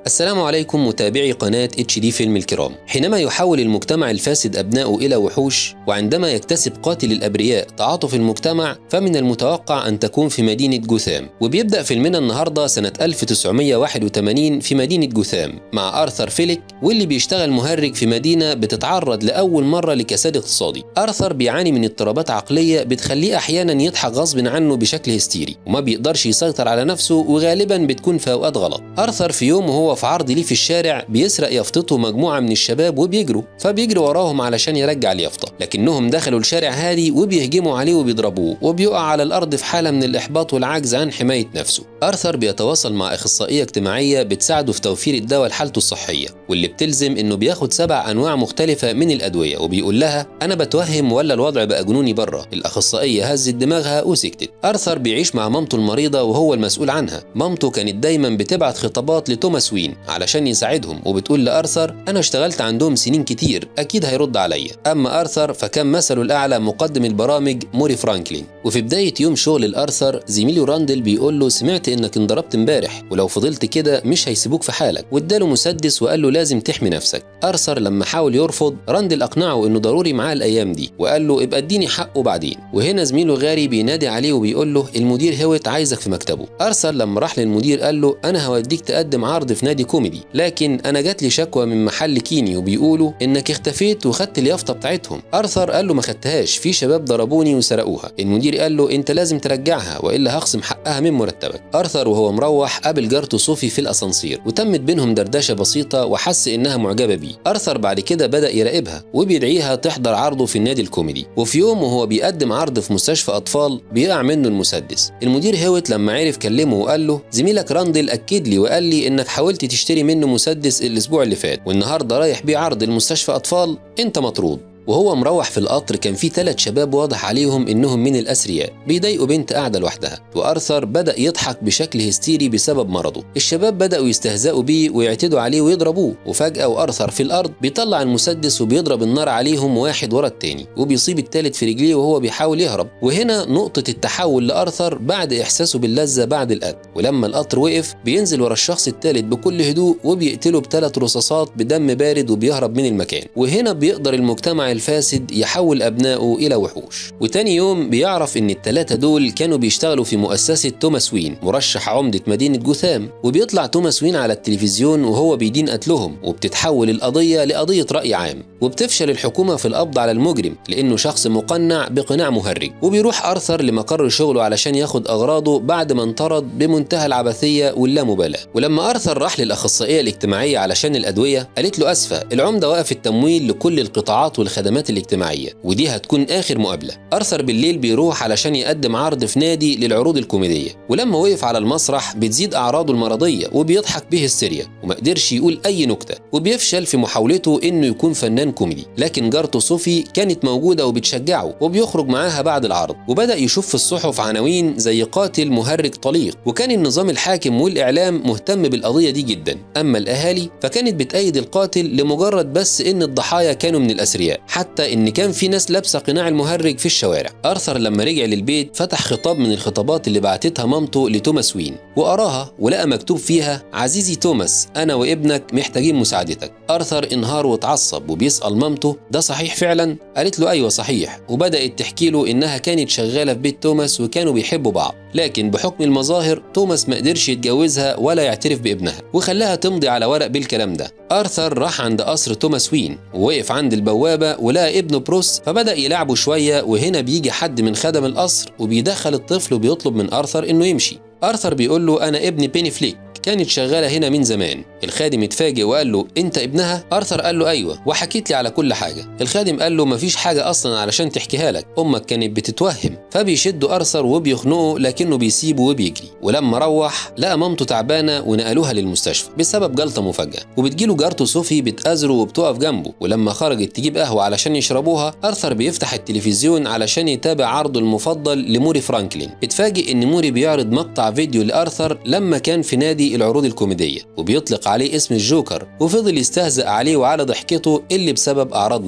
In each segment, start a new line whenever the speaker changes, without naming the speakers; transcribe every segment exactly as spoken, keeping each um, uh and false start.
السلام عليكم متابعي قناة اتش دي فيلم الكرام. حينما يحول المجتمع الفاسد أبنائه إلى وحوش، وعندما يكتسب قاتل الأبرياء تعاطف المجتمع، فمن المتوقع أن تكون في مدينة جوثام. وبيبدأ فيلمنا النهاردة سنة ألف وتسعمائة وواحد وثمانين في مدينة جوثام مع آرثر فيليك، واللي بيشتغل مهرج في مدينة بتتعرض لأول مرة لكساد اقتصادي. آرثر بيعاني من اضطرابات عقلية بتخليه أحيانا يضحك غصب عنه بشكل هستيري، وما بيقدرش يسيطر على نفسه، وغالبا بتكون في أوقات غلط. آرثر في يوم وهو في عرض ليه في الشارع بيسرق يافطته مجموعة من الشباب وبيجروا، فبيجري وراهم علشان يرجع اليافطة، لكنهم دخلوا الشارع هادي وبيهجموا عليه وبيضربوه، وبيقع على الأرض في حالة من الإحباط والعجز عن حماية نفسه. آرثر بيتواصل مع أخصائية اجتماعية بتساعده في توفير الدواء لحالته الصحية، واللي بتلزم إنه بياخد سبع أنواع مختلفة من الأدوية، وبيقول لها أنا بتوهم ولا الوضع بقى جنوني بره. الأخصائية هزت دماغها وسكتت. آرثر بيعيش مع مامته المريضة وهو المسؤول عنها. مامته كانت دايما بتبعت خطابات لتوماس وين علشان يساعدهم، وبتقول لآرثر أنا اشتغلت عندهم سنين كتير، أكيد هيرد عليا. أما آرثر فكان مثله الأعلى مقدم البرامج موري فرانكلين. وفي بداية يوم شغل الآرثر زميله راندل بيقول له سمعت إنك انضربت امبارح، ولو فضلت كده مش هيسيبوك في حالك، واداله مسدس وقال له لازم تحمي نفسك. آرثر لما حاول يرفض، راندل أقنعه إنه ضروري معاه الأيام دي، وقال له ابقى اديني حقه بعدين. وهنا زميله غاري بينادي عليه وبيقول له المدير هوت عايزك في مكتبه. آرثر لما راح للمدير قال له أنا هوديك تقدم عرض في نادي كوميدي، لكن أنا جات لي شكوى من محل كيني وبيقولوا إنك اختفيت وخدت اليافطة بتاعتهم. آرثر قال له ما خدتهاش، في شباب ضربوني وسرقوها. المدير قال له أنت لازم ترجعها وإلا هخصم حقها من مرتبك. آرثر وهو مروح قابل جارته صوفي في الأسانسير، وتمت بينهم دردشة بسيطة وحس إنها معجبة بيه. آرثر بعد كده بدأ يراقبها وبيدعيها تحضر عرضه في النادي الكوميدي. وفي يوم وهو بيقدم عرض في مستشفى أطفال بيقع منه المسدس. المدير هوت لما عرف كلمه وقال له زميلك راندل أكد لي وقال لي إنك حاولت تشتري منه مسدس الأسبوع اللي فات، والنهارده رايح بيه عرض المستشفى أطفال، أنت مطرود. وهو مروح في القطر كان في ثلاث شباب واضح عليهم انهم من الاثرياء بيضايقوا بنت قاعده لوحدها، وآرثر بدأ يضحك بشكل هستيري بسبب مرضه. الشباب بدأوا يستهزئوا بيه ويعتدوا عليه ويضربوه، وفجأة وآرثر في الارض بيطلع المسدس وبيضرب النار عليهم واحد ورا التاني، وبيصيب الثالث في رجليه وهو بيحاول يهرب. وهنا نقطة التحول لآرثر بعد احساسه باللذة بعد القتل. ولما القطر وقف بينزل ورا الشخص الثالث بكل هدوء وبيقتله بثلاث رصاصات بدم بارد وبيهرب من المكان. وهنا بيقدر المجتمع الفاسد يحول أبنائه إلى وحوش. وتاني يوم بيعرف إن التلاتة دول كانوا بيشتغلوا في مؤسسة توماس وين مرشح عمدة مدينة جوثام، وبيطلع توماس وين على التلفزيون وهو بيدين قتلهم، وبتتحول القضية لقضية رأي عام، وبتفشل الحكومة في القبض على المجرم لأنه شخص مقنع بقناع مهرج. وبيروح آرثر لمقر شغله علشان ياخد أغراضه بعد ما انطرد بمنتهى العبثية واللامبالاة. ولما آرثر راح للأخصائية الاجتماعية علشان الأدوية قالت له أسفة، العمدة وقف التمويل لكل القطاعات والخدمات الاجتماعية، ودي هتكون آخر مقابلة. آرثر بالليل بيروح علشان يقدم عرض في نادي للعروض الكوميدية، ولما وقف على المسرح بتزيد أعراضه المرضية وبيضحك به هستيريا، وما قدرش يقول أي نكتة، وبيفشل في محاولته إنه يكون فنان كوميدي. لكن جارته صوفي كانت موجودة وبتشجعه، وبيخرج معاها بعد العرض، وبدأ يشوف في الصحف عناوين زي قاتل مهرج طليق. وكان النظام الحاكم والإعلام مهتم بالقضية دي جدا، أما الأهالي فكانت بتأيد القاتل لمجرد بس إن الضحايا كانوا من الأثرياء، حتى إن كان في ناس لابسة قناع المهرج في الشوارع. آرثر لما رجع للبيت فتح خطاب من الخطابات اللي بعتتها مامته لتوماس وين، وقراها ولقى مكتوب فيها عزيزي توماس أنا وابنك محتاجين مساعدتك. آرثر انهار واتعصب وبيسأل مامته ده صحيح فعلا؟ قالت له أيوة صحيح، وبدأت تحكي له إنها كانت شغالة في بيت توماس وكانوا بيحبوا بعض، لكن بحكم المظاهر توماس ما قدرش يتجوزها ولا يعترف بابنها، وخلاها تمضي على ورق بالكلام ده. آرثر راح عند قصر توماس وين ووقف عند البوابة ولقى ابنه بروس، فبدأ يلعبه شوية. وهنا بيجي حد من خدم القصر وبيدخل الطفل وبيطلب من آرثر إنه يمشي. آرثر بيقول له أنا ابن بيني فليك، كانت شغالة هنا من زمان. الخادم اتفاجئ وقال له أنت ابنها؟ آرثر قال له أيوة، وحكيت لي على كل حاجة. الخادم قال له مفيش حاجة أصلا علشان تحكيها لك، أمك كانت بتتوهم. فبيشدوا آرثر وبيخنقه لكنه بيسيبه وبيجري. ولما روح لقى مامته تعبانة ونقلوها للمستشفى بسبب جلطة مفاجئة، وبتجيله جارته صوفي بتأزره وبتقف جنبه. ولما خرجت تجيب قهوة علشان يشربوها آرثر بيفتح التلفزيون علشان يتابع عرضه المفضل لموري فرانكلين. اتفاجئ إن موري بيعرض مقطع فيديو لآرثر لما كان في نادي العروض الكوميدية، وبيطلق عليه اسم الجوكر، وفضل يستهزأ عليه وعلى ضحكته اللي بسبب أعراض مرضه.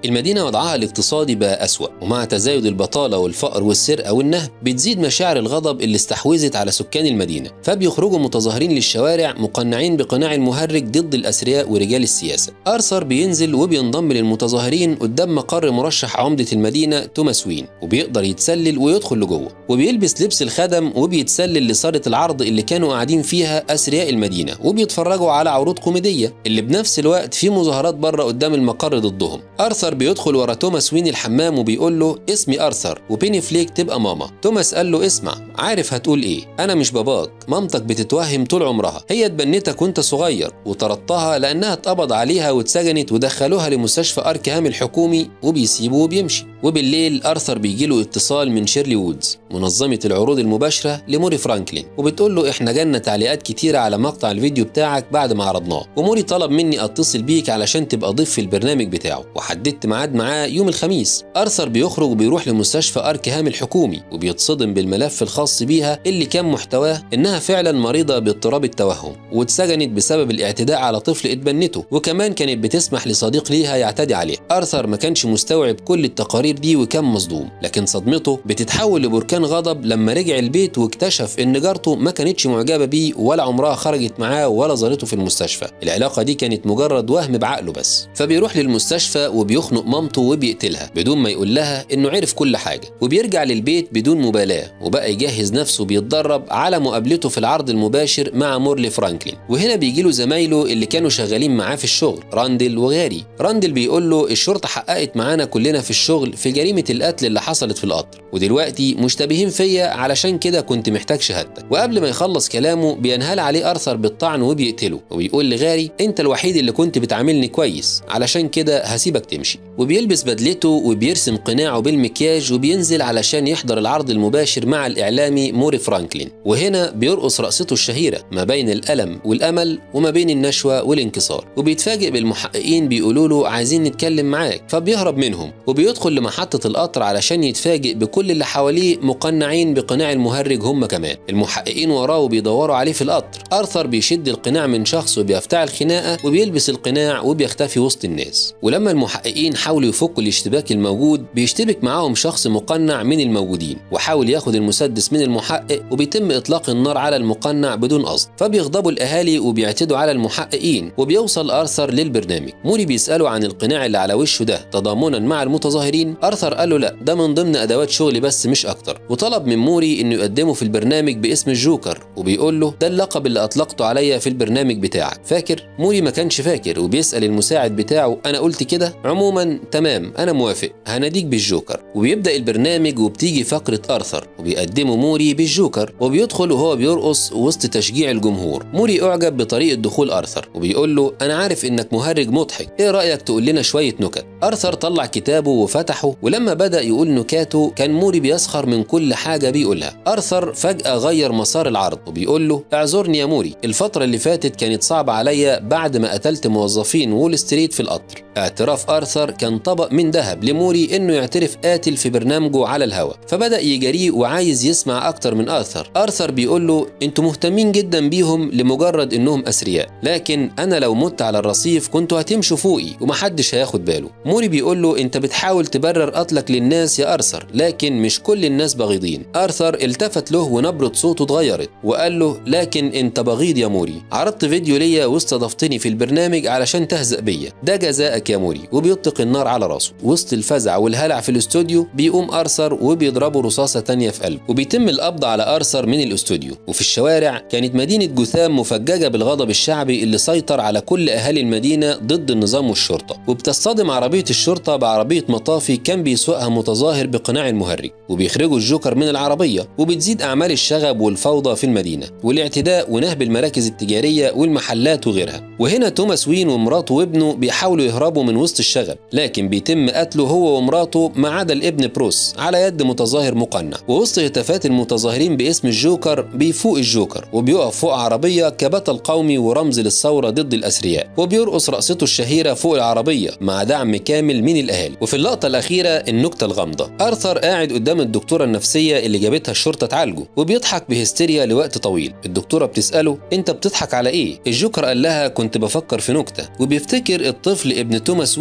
المدينة وضعها الاقتصادي بقى أسوأ، ومع تزايد البطالة والفقر والسرقة والنهب بتزيد مشاعر الغضب اللي استحوذت على سكان المدينة، فبيخرجوا متظاهرين للشوارع مقنعين بقناع المهرج ضد الأثرياء ورجال السياسة. آرثر بينزل وبينضم للمتظاهرين قدام مقر مرشح عمدة المدينة توماس وين، وبيقدر يتسلل ويدخل لجوه، وبيلبس لبس الخدم وبيتسلل لصالة العرض اللي كانوا قاعدين فيها أثرياء المدينة، وبيتفرجوا على عروض كوميدية اللي بنفس الوقت في مظاهرات بره قدام المقر ضدهم. آرثر بيدخل ورا توماس وين الحمام وبيقول له اسمي آرثر وبيني فليك تبقى ماما. توماس قال له اسمع، عارف هتقول ايه؟ انا مش باباك، مامتك بتتوهم طول عمرها، هي اتبنتك وانت صغير وطردتها لانها اتقبض عليها واتسجنت ودخلوها لمستشفى اركهام الحكومي وبيسيبوه وبيمشي. وبالليل آرثر بيجيله اتصال من شيرلي وودز منظمة العروض المباشرة لموري فرانكلين، وبتقول له احنا جالنا تعليقات كتيرة على مقطع الفيديو بتاعك بعد ما عرضناه، وموري طلب مني اتصل بيك علشان تبقى ضيف في البرنامج بتاعه، وحددت ميعاد معاه يوم الخميس. آرثر بيخرج وبيروح لمستشفى اركهام الحكومي وبيتصدم بالملف الخاص بيها اللي كان محتواه انها فعلا مريضة باضطراب التوهم واتسجنت بسبب الاعتداء على طفل اتبنته، وكمان كانت بتسمح لصديق ليها يعتدي عليها. آرثر ما كانش مستوعب كل التقارير دي وكان مصدوم، لكن صدمته بتتحول لبركان غضب لما رجع البيت واكتشف ان جارته ما كانتش معجبة بيه ولا عمرها خرجت معاه ولا زارته في المستشفى. العلاقة دي كانت مجرد وهم بعقله بس. فبيروح للمستشفى وبيخنق مامته وبيقتلها بدون ما يقول لها انه عرف كل حاجة، وبيرجع للبيت بدون مبالاة وبقى يجهز نفسه بيتدرب على مقابلته في العرض المباشر مع مورلي فرانكلين. وهنا بيجيله زمايله اللي كانوا شغالين معاه في الشغل، راندل وغاري. راندل بيقول له الشرطة حققت معانا كلنا في الشغل في جريمة القتل اللي حصلت في القطر، ودلوقتي مشتبهين فيا علشان كده كنت محتاج شهادتك. وقبل ما يخلص كلامه بينهال عليه آرثر بالطعن وبيقتله، وبيقول لغاري انت الوحيد اللي كنت بتعاملني كويس علشان كده هسيبك تمشي. وبيلبس بدلته وبيرسم قناعه بالمكياج وبينزل علشان يحضر العرض المباشر مع الإعلامي موري فرانكلين. وهنا بيرقص رقصته الشهيرة ما بين الألم والأمل وما بين النشوة والانكسار، وبيتفاجئ بالمحققين بيقولوا له عايزين نتكلم معاك، فبيهرب منهم وبيدخل لمحطة القطر علشان يتفاجئ بكل اللي حواليه مقنعين بقناع المهرج هم كمان. المحققين وراه وبيدوروا عليه في القطر. آرثر بيشد القناع من شخص وبيفتعل خناقة وبيلبس القناع وبيختفي وسط الناس. ولما المحققين حاولوا يفكوا الاشتباك الموجود بيشتبك معاهم شخص مقنع من الموجودين وحاول ياخد المسدس من المحقق، وبيتم إطلاق النار على المقنع بدون قصد، فبيغضبوا الأهالي وبيعتدوا على المحققين. وبيوصل آرثر للبرنامج. موري بيسأله عن القناع اللي على وشه ده تضامنا مع المتظاهرين. آرثر قال له لا، ده من ضمن أدوات شغلي بس مش أكتر، وطلب من موري إنه يقدمه في البرنامج باسم الجوكر، وبيقول له ده اللقب اللي أطلقته عليا في البرنامج بتاعك، فاكر؟ موري ما كانش فاكر وبيسأل المساعد بتاعه أنا قلت كده؟ عموما تمام أنا موافق، هناديك بالجوكر. وبيبدأ البرنامج وبتيجي فقرة آرثر وبيقدمه موري بالجوكر، وبيدخل وهو بيرقص وسط تشجيع الجمهور. موري أعجب بطريقة دخول آرثر وبيقول له أنا عارف إنك مهرج مضحك، إيه رأيك تقول لنا شوية نكت؟ آرثر طلع كتابه وفتحه، ولما بدأ يقول نكاته كان موري بيسخر من كل حاجة بيقولها. آرثر فجأة غير مسار العرض وبيقول له اعذرني يا موري، الفترة اللي فاتت كانت صعبة عليا بعد ما قتلت موظفين وول ستريت في القطر. اعتراف آرثر كان طبق من ذهب لموري إنه يعترف قاتل في برنامجه على الهوا، فبدأ يجريه وعايز يسمع أكتر من آرثر. آرثر بيقول له انتوا مهتمين جدا بيهم لمجرد إنهم أثرياء، لكن أنا لو مت على الرصيف كنتوا هتمشوا فوقي ومحدش هياخد باله. موري بيقول له انت بتحاول تبرر قتلك للناس يا آرثر، لكن مش كل الناس بغيضين. آرثر التفت له ونبرة صوته اتغيرت وقال له لكن انت بغيض يا موري، عرضت فيديو ليا واستضفتني في البرنامج علشان تهزأ بيا، ده جزاءك يا موري. وبيطلق النار على راسه. وسط الفزع والهلع في الاستوديو بيقوم آرثر وبيضربه رصاصة تانية في قلبه، وبيتم القبض على آرثر من الاستوديو. وفي الشوارع كانت مدينة جوثام مفججة بالغضب الشعبي اللي سيطر على كل أهالي المدينة ضد النظام والشرطة، وبتصطدم عربية الشرطة بعربية مطافي كان بيسوقها متظاهر بقناع المهرج، وبيخرجوا الجوكر من العربية. وبتزيد أعمال الشغب والفوضى في المدينة والاعتداء ونهب المراكز التجارية والمحلات وغيرها. وهنا توماس وين ومراته وابنه بيحاولوا يهربوا من وسط الشغب، لكن بيتم قتله هو ومراته ما عدا الابن بروس على يد متظاهر مقنع. ووسط هتافات المتظاهرين باسم الجوكر بيفوق الجوكر وبيقف فوق عربية كبطل قومي ورمز للثورة ضد الأثرياء، وبيرقص رقصته الشهيرة فوق العربية مع دعم كامل من الأهالي. وفي اللقطة الأخيرة النكتة الغامضة، آرثر قاعد قدام الدكتورة النفسية اللي جابتها الشرطة تعالجه وبيضحك بهستيريا لوقت طويل. الدكتورة بتسأله أنت بتضحك على إيه؟ الجوكر قال لها كنت بفكر في نكتة، وبيفتكر الطفل ابن توماس وين اللي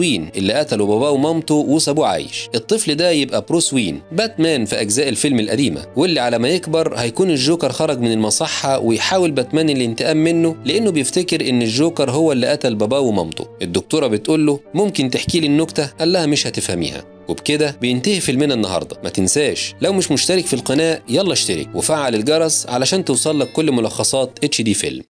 اللي قتلوا باباه ومامته وسابوه عايش. الطفل ده يبقى بروس وين باتمان في أجزاء الفيلم القديمة، واللي على ما يكبر هيكون الجوكر خرج من المصحة ويحاول باتمان الانتقام منه لأنه بيفتكر إن الجوكر هو اللي قتل باباه ومامته. الدكتورة بتقول له ممكن تحكي لي النكتة؟ قال لها مش هتفهميها. وبكده بينتهي فيلمنا النهارده. ما تنساش لو مش مشترك في القناة يلا اشترك وفعل الجرس علشان توصل لك كل ملخصات اتش دي فيلم.